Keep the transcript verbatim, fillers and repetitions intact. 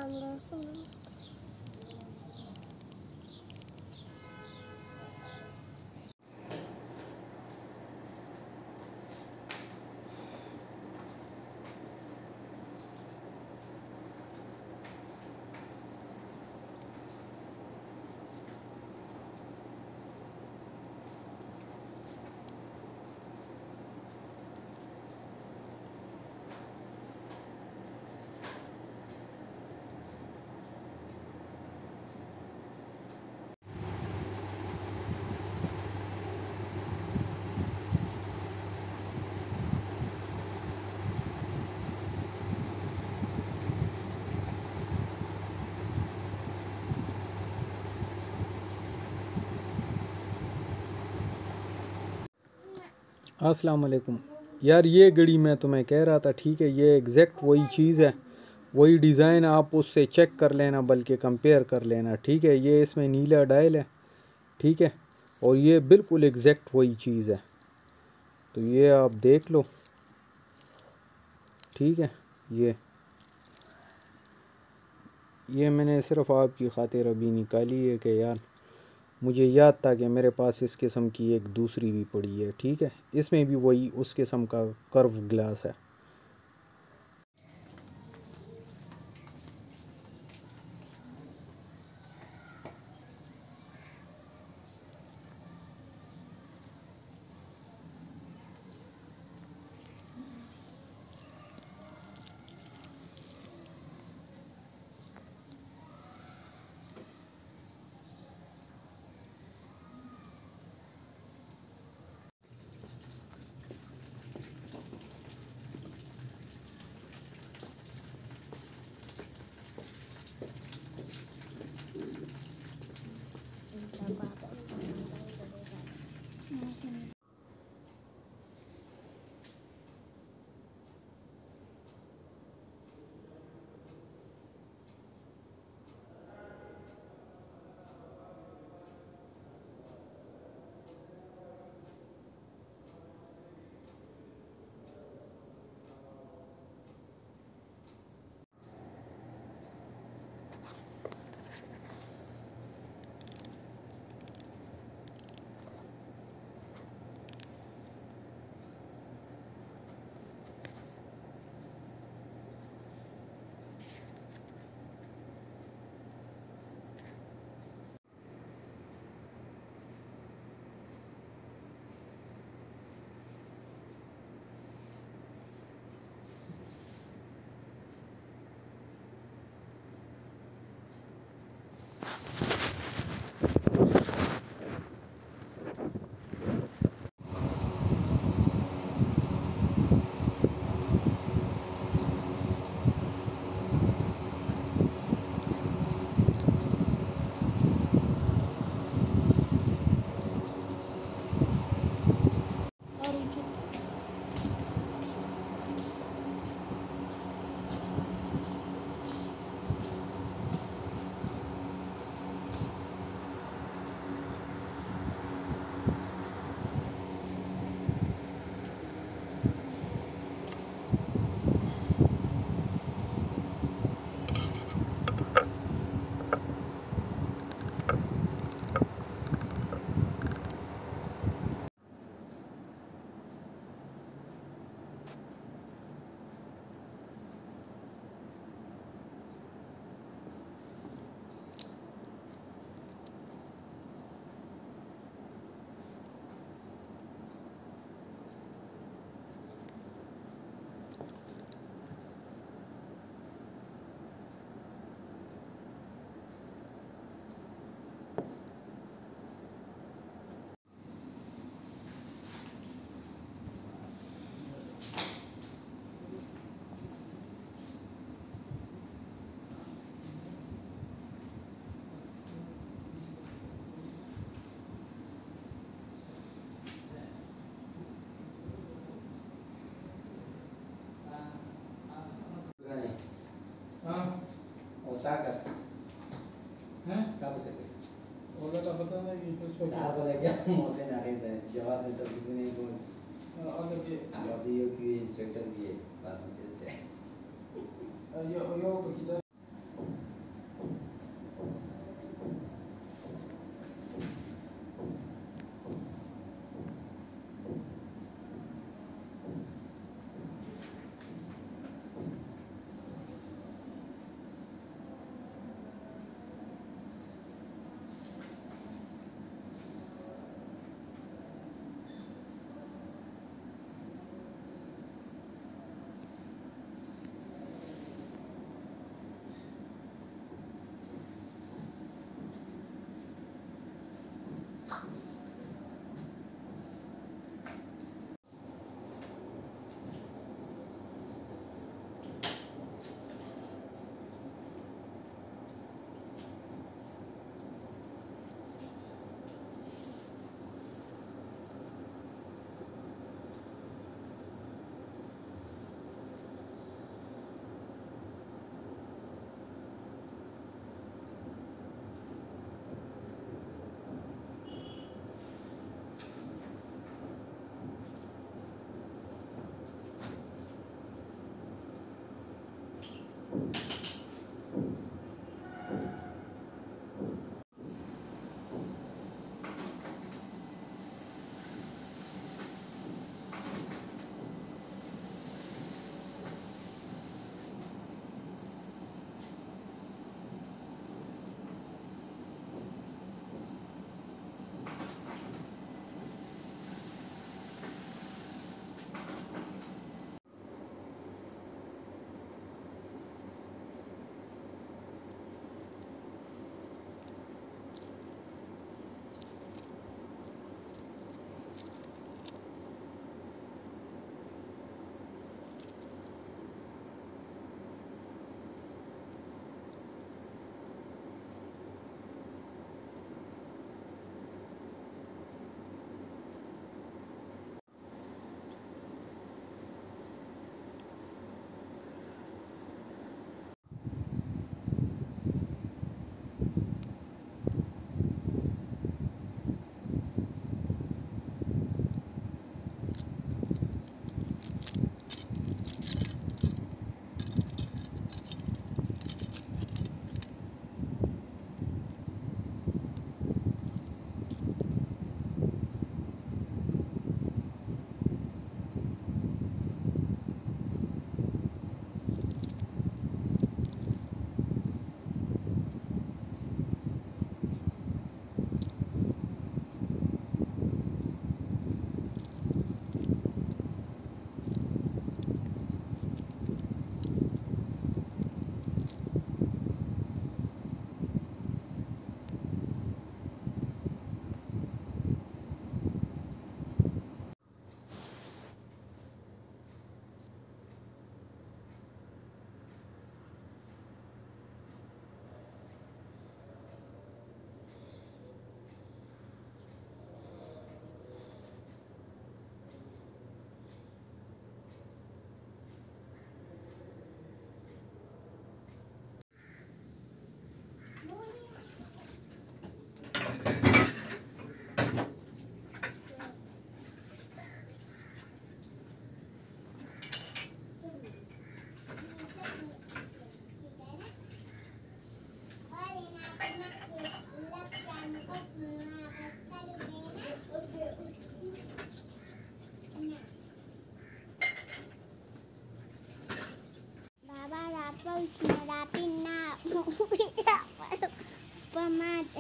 अस्सलाम वालेकुम यार, ये घड़ी मैं तुम्हें कह रहा था, ठीक है, ये एग्जैक्ट वही चीज़ है, वही डिज़ाइन। आप उससे चेक कर लेना, बल्कि कंपेयर कर लेना, ठीक है। ये इसमें नीला डायल है, ठीक है, और ये बिल्कुल एग्जैक्ट वही चीज़ है। तो ये आप देख लो, ठीक है। ये ये मैंने सिर्फ आपकी खातिर अभी निकाली है कि यार मुझे याद था कि मेरे पास इस किस्म की एक दूसरी भी पड़ी है, ठीक है। इसमें भी वही उस किस्म का कर्व ग्लास है। Osaka. हैं? कब से थे? वो लोग का पता नहीं कि कुछ पर साहब बोला क्या मौसे ना गए थे जवाब में तो किसी ने बोल अगर ये जवाब दिया कि इंस्पेक्टर भी है फार्मासिस्ट है यो यो को किधर Supermarket.